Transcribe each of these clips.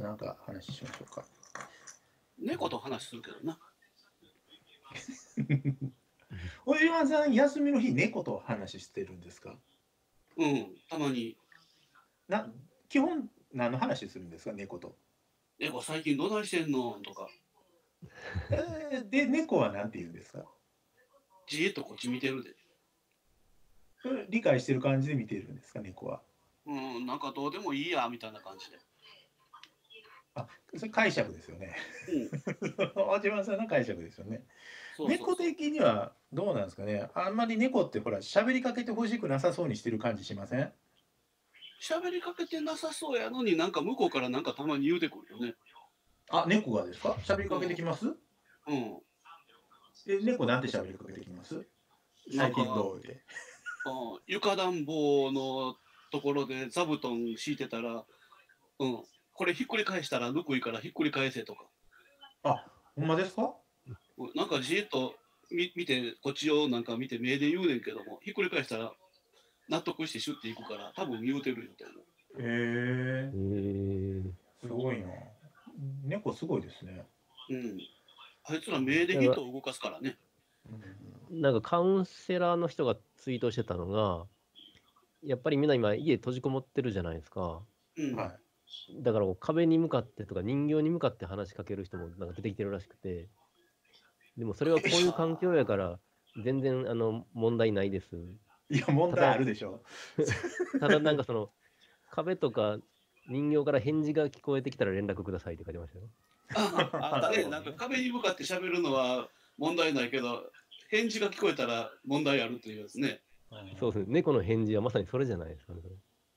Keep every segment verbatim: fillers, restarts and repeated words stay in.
なんか話しましょうか。 猫と話するけどな。 おじまさん、休みの日、猫と話してるんですか？ うん、たまに。 な基本、何の話するんですか、猫と。 猫最近どないしてんのとか、 えーで、猫は何て言うんですか？ じーっとこっち見てるで。 それ理解してる感じで見てるんですか、猫は。 うん、なんかどうでもいいや、みたいな感じで。 あ、それ解釈ですよね。 うん、 おじまさんの解釈ですよね。猫そうそうそう。 的にはどうなんですかね。あんまり猫ってほら、喋りかけてほしくなさそうにしてる感じしません？ 喋りかけてなさそうやのになんか向こうからなんかたまに言うてくるよね。 あ、猫がですか？喋りかけてきます？ うん。 え、猫なんて喋りかけてきます？最なんか、 近どうで。 うん、床暖房のところで座布団敷いてたら、うん、これひっくり返したらぬくいからひっくり返せとか。 あ、ほんまですか？ うんなんかじーっと見見て、こっちをなんか見て目で言うねんけども、ひっくり返したら納得してシュッていくから、多分言うてるよと思う。 へえ、 えー、 すごいな。猫すごいですね。 うん。あいつら目でなんか、 人を動かすからね。 なんかカウンセラーの人がツイートしてたのが、やっぱりみんな今家閉じこもってるじゃないですか。 うん。 はい。 だからこう壁に向かってとか人形に向かって話しかける人もなんか出てきてるらしくて、でもそれはこういう環境やから全然あの問題ないです。 いや、問題あただ、 るでしょ。 ただなんかその壁とか人形から返事が聞こえてきたら連絡くださいって書いてましたよ。 ああ、あったね。 なるほどなんか壁に向かって喋るのは問題ないけど、返事が聞こえたら問題あるっていうやつね。 そうですね。猫の返事はまさにそれじゃないですかね。それ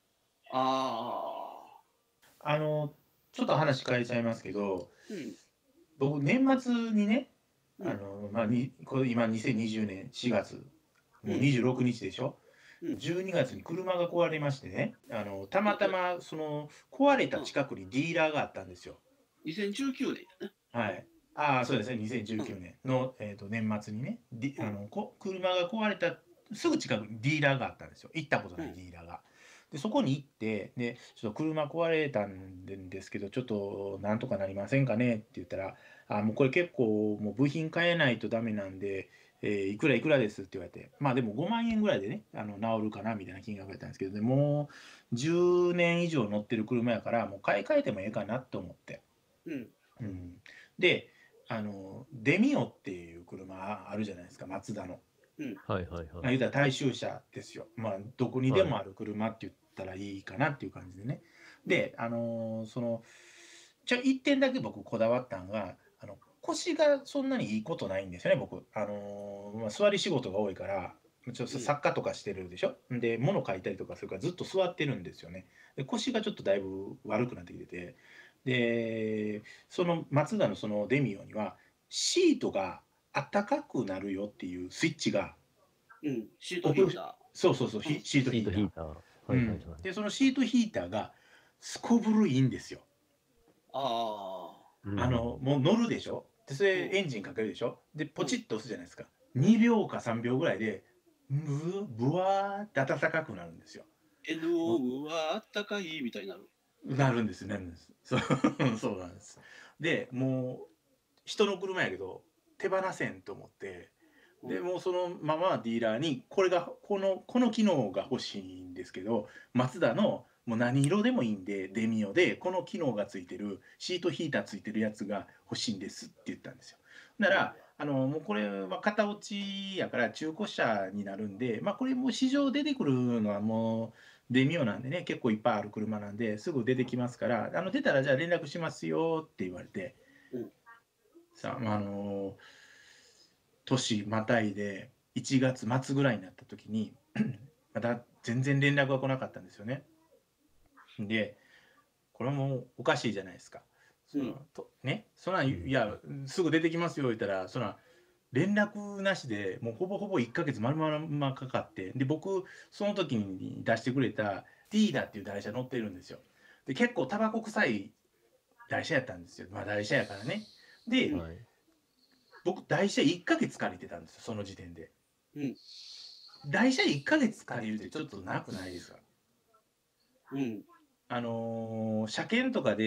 ああ。 あの、ちょっと話変えちゃいますけど、 うん。 僕、年末にね、 うんあの、まあ、にこれ今にせんにじゅうねんしがつ、もううんにじゅうろくにちでしょ。 うんじゅうにがつに車が壊れましてね、あの、たまたま、その、壊れた近くにディーラーがあったんですよ。 にせんじゅうきゅうねんやね。 はい。ああ、そうですね、にせんじゅうきゅうねんの、えーと、年末にね、ディあのこ車が壊れたすぐ近くにディーラーがあったんですよ。行ったことないディーラーが。で、そこに行って、で、ちょっと車壊れたんですけど、ちょっとなんとかなりませんかねって言ったら、あ、もうこれ結構もう部品変えないとダメなんで、えーいくらいくらですって言われて、まあでもごまん円ぐらいでね、あの治るかなみたいな金額だったんですけど、でもうじゅうねん以上乗ってる車やから、もう買い替えてもええかなと思って。 うん。 うん、で、あの、デミオっていう車あるじゃないですか、マツダの。 うん。 はいはいまあ、 はい。 言うたら大衆車ですよ。まあ、どこにでもある車って言ったらいいかなっていう感じでね。で、あのーその、ちょ、一点だけ僕こだわったんが、あの、腰がそんなにいいことないんですよね、僕。あのーまあ、座り仕事が多いから、ちょっと作家とかしてるでしょ。で、物書いたりとかするからずっと座ってるんですよね。で、腰がちょっとだいぶ悪くなってきてて、で、そのマツダのそのデミオには、シートが暖かくなるよっていうスイッチが、 うん。シートヒータそうそうそう、 うんシートシーヒーター。 トヒーター。はいはいはい。 うん、で、そのシートヒーターがすこぶるいいんですよ。 ー。ああ。 うんあの、もう乗るでしょ。で、それうんエンジンかけるでしょ。で、ポチッと押すじゃないですか。にびょうかさんびょうぐらいで、ぶ、ぶわーって暖かくなるんですよ。 エヌオー はあったかいみたいになる。 なるんです、なるんです。そう、そうなんです。で、もう、人の車やけど、手放せんと思って、で、 うん。 もうそのままディーラーに、これが、この、この機能が欲しいんですけど、マツダのもう何色でもいいんで、デミオで、この機能がついてる、シートヒーターついてるやつが欲しいんですって言ったんですよ。なら、あの、もうこれは型落ちやから中古車になるんで、まあこれもう市場出てくるのはもうデミオなんでね、結構いっぱいある車なんで、すぐ出てきますから、あの、出たらじゃあ連絡しますよって言われて、 うん。 さあ、あの年またいでいちがつ末ぐらいになった時にまだ全然連絡が来なかったんですよね。で、これもおかしいじゃないですか。その、 うんとね、そんなん、いや、すぐ出てきますよ言ったら、そんな、連絡なしでもうほぼほぼいっかげつ丸々かかって、で、僕、その時に出してくれたティーダっていう台車乗ってるんですよ。で、結構タバコ臭い台車やったんですよ。まあ台車やからね。で、 はい。 僕、台車いっかげつ借りてたんですよ、その時点で。 うん。 台車いっかげつ借りるってちょっとなくないですか？ うん。 あのー車検とかで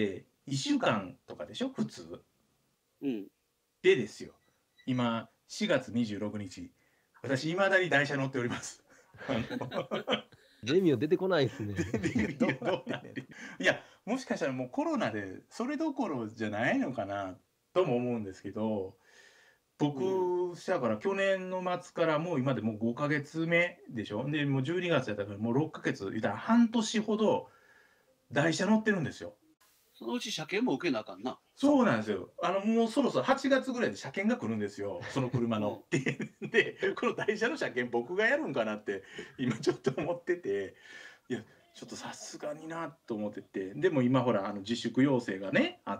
いっしゅうかんとかでしょ普通うん。 でですよ。今しがつにじゅうろくにち、私いまだに台車乗っております。あのレミオ出てこないですね。 でいやどうやねんいやもしかしたらもうコロナでそれどころじゃないのかなとも思うんですけど、僕だから去年の末からもう今でもうごかげつめでしょ。でもうじゅうにがつやったからもうろっかげつ言ったら半年ほど台車乗ってるんですよ。 そのうち車検も受けなあかんな。 そうなんですよ。あのもうそろそろはちがつぐらいで車検が来るんですよ、その車の。ででこの台車の車検僕がやるんかなって今ちょっと思ってて、いやちょっとさすがになと思ってて、でも今ほらあの自粛要請がねあって、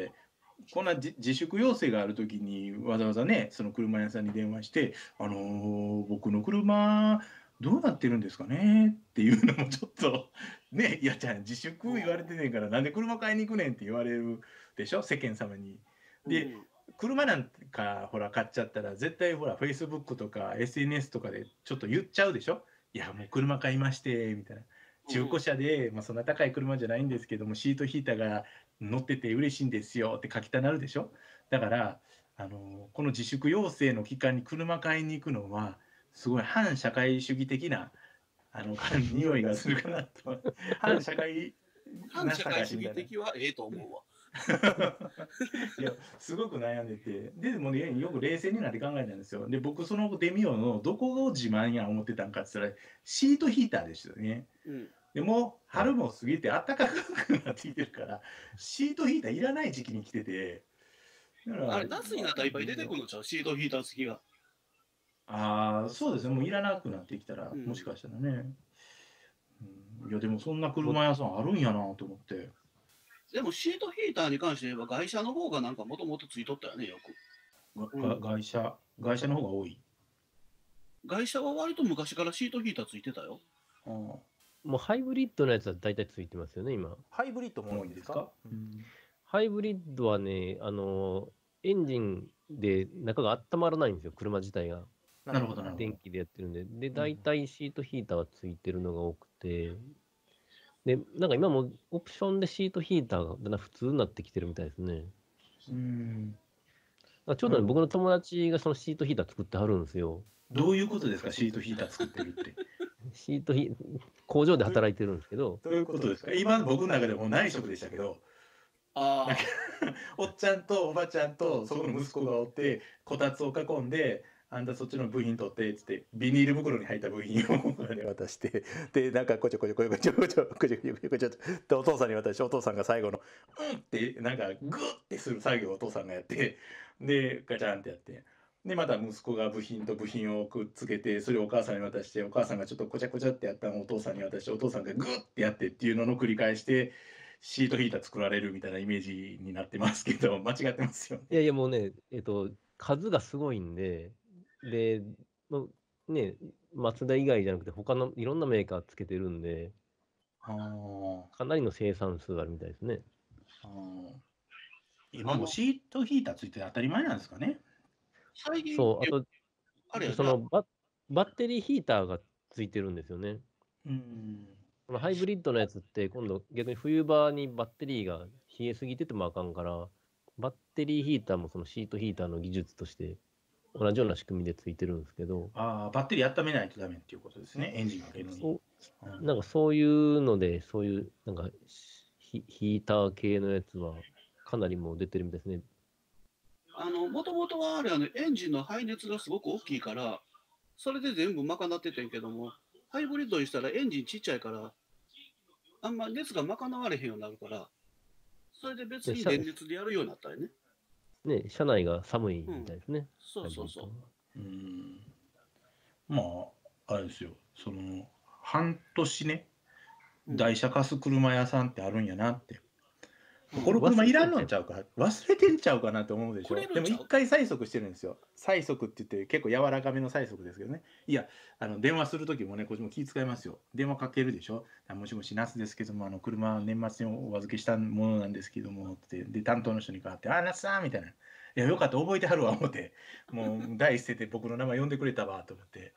こんなじ自粛要請がある時にわざわざねその車屋さんに電話して「あのー僕の車どうなってるんですかね?」っていうのもちょっとね、いやじゃあ自粛言われてねんからなんで車買いに行くねんって言われるでしょ世間様に。で、 うん車なんかほら買っちゃったら絶対ほら Facebook とか エスエヌエス とかでちょっと言っちゃうでしょ。いやもう車買いましてみたいな。中古車で、まあ、そんな高い車じゃないんですけどもシートヒーターが乗ってて嬉しいんですよって書きたなるでしょ。だからあのこの自粛要請の期間に車買いに行くのはすごい反社会主義的なあの匂いがするかなと。反社会反社会主義的はええと思うわ。 いやすごく悩んでて、でもねよく冷静になって考えたんですよ。で僕そのデミオのどこを自慢や思ってたんかって言ったらシートヒーターでしたよね。 うん。 でも春も過ぎて暖かくなってきてるからシートヒーターいらない時期に来てて、だからあれ、夏になったらいっぱい出てくるのちゃうシートヒーター付きが。 ああそうですね、もういらなくなってきたら、 うんもしかしたらね、うん、いやでもそんな車屋さんあるんやなと思って。 でもシートヒーターに関して言えば外車の方がなんかもともとついとったよね、よく。 がが外車外車の方が多い。 外車は割と昔からシートヒーターついてたよ。 あもうハイブリッドのやつは大体ついてますよね、今。 ハイブリッドも多いんですか？うんハイブリッドはね、あの、エンジンで中が温まらないんですよ、車自体が。 なるほどなるほど。 電気でやってるんで。で、大体シートヒーターはついてるのが多くて。で、なんか今もオプションでシートヒーターがだんだん普通になってきてるみたいですね。 うんだからちょうどね、 うん僕の友達がそのシートヒーター作ってはるんですよ。 どういうことですかシートヒーター作ってるって。 シートヒ工場で働いてるんですけど、 どういうことですか？今僕の中でもう内職でしたけど、 あなんかおっちゃんとおばちゃんとそこの息子がおってこたつを囲んで、あんたそっちの部品取ってっつってビニール袋に入った部品を渡して、でなんかこちょこちょこちょこちょこちょこちょこちょこちょってお父さんに渡して、お父さんが最後のうんってなんかグッてする作業をお父さんがやって、でガチャンってやって。でまた息子が部品と部品をくっつけてそれをお母さんに渡して、お母さんがちょっとこちゃこちゃってやったのをお父さんに渡して、お父さんがグッてやってっていうのの繰り返してシートヒーター作られるみたいなイメージになってますけど間違ってますよね。 いやいやもうね、えっと、数がすごいんで、で、もうね、マツダ以外じゃなくて他のいろんなメーカーつけてるんで、 あーかなりの生産数あるみたいですね。 あー今もシートヒーターついて当たり前なんですかね。 最近、 そう、あと、 あれやなそのババッテリーヒーターがついてるんですよね。 うんこのハイブリッドのやつって今度逆に冬場にバッテリーが冷えすぎててもあかんから、バッテリーヒーターもそのシートヒーターの技術として同じような仕組みでついてるんですけど、 ああバッテリー温めないとダメっていうことですね、エンジンかけるのに。 そううんなんかそういうので、そういうなんかヒヒーター系のやつはかなりもう出てるみたいですね。 あの、もともとはあれはね、エンジンの排熱がすごく大きいから、それで全部賄っててんけども、ハイブリッドにしたらエンジンちっちゃいから、あんま熱が賄われへんようになるから、それで別に電熱でやるようになったよね。 ね、車内が寒いみたいですね。 そうそうそう。 うんまああれですよ、その半年ね台車貸す車屋さんってあるんやなって。この車いらんのんちゃうか、忘れてんちゃうかなと思うでしょ。でも一回催促してるんですよ。催促って言って結構柔らかめの催促ですけどね。いやあの電話する時もねこっちも気遣いますよ。電話かけるでしょ。もしもしナスですけども、あの車年末にお預けしたものなんですけどもって、で担当の人に代わって「あナスさん」みたいな「いやよかった覚えてはるわ」思って、もう第一声で僕の名前呼んでくれたわと思って。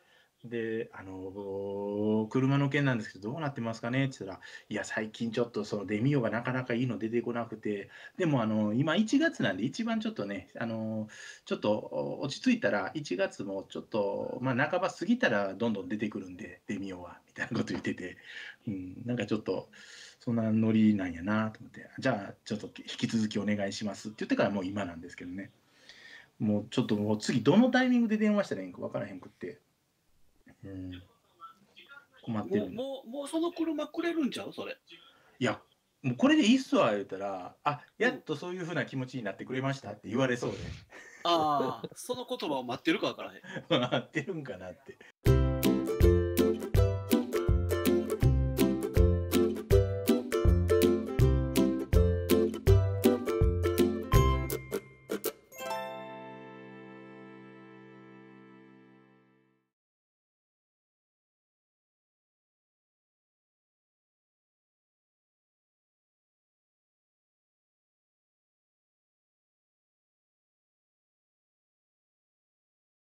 で、あのー車の件なんですけど、どうなってますかねって言ったら、いや、最近ちょっとそのデミオがなかなかいいの出てこなくて、でも、あの今いちがつなんで、一番ちょっとね、あのちょっとお落ち着いたら、いちがつもちょっと、まあ、半ば過ぎたらどんどん出てくるんで、デミオは、みたいなこと言ってて、うん、なんかちょっと、そんなノリなんやなと思って、じゃあ、ちょっと引き続きお願いしますって言ってからもう今なんですけどね。もうちょっともう次どのタイミングで電話したらいいんか分からへんくって、うん、困ってる。 もうもうもうその車くれるんちゃうそれ。 いや、もうこれでいいっすわ言うたら、あ、やっとそういうふうな気持ちになってくれましたって言われそうで、 ああ、その言葉を待ってるかわからへん。 合ってるんかなって。